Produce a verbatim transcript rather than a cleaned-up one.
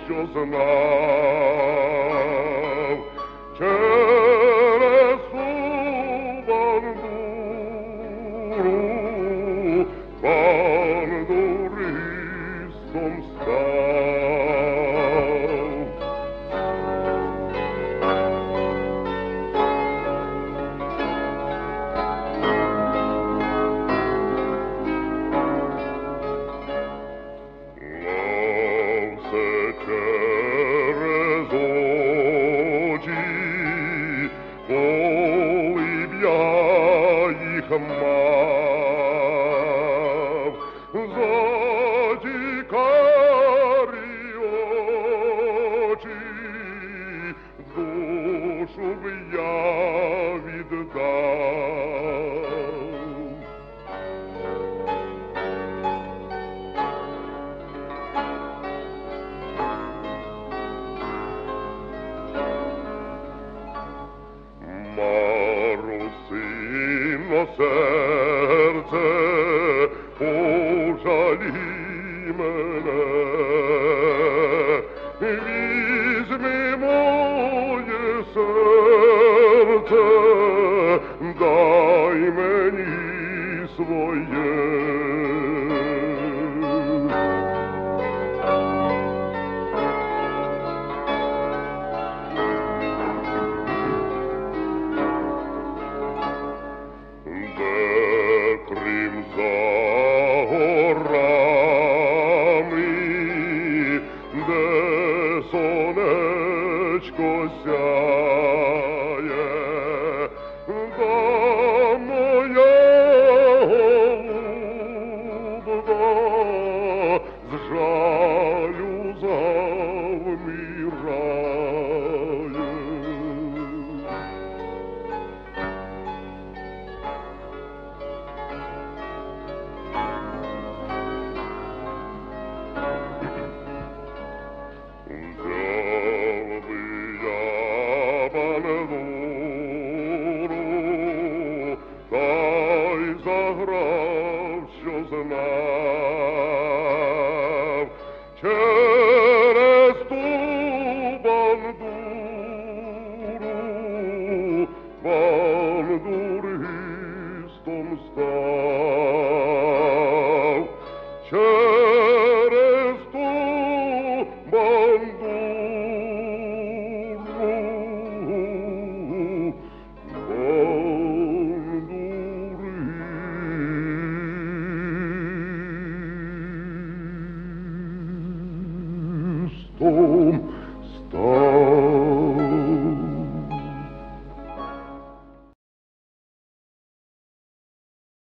що знав через ту бандуру, бандуристом став. Через очі, коли б я їх мав, затікарі очі, душу б я віддав. Марусино серце, пожалій мене, візьми моє серце, дай мені своє. Крим за горами, де сонечко сяє, да моя голубка з жалю завмирає. Заграв, що знав через ту бандуру, бандуристом став. Через ту бандуру, Том став.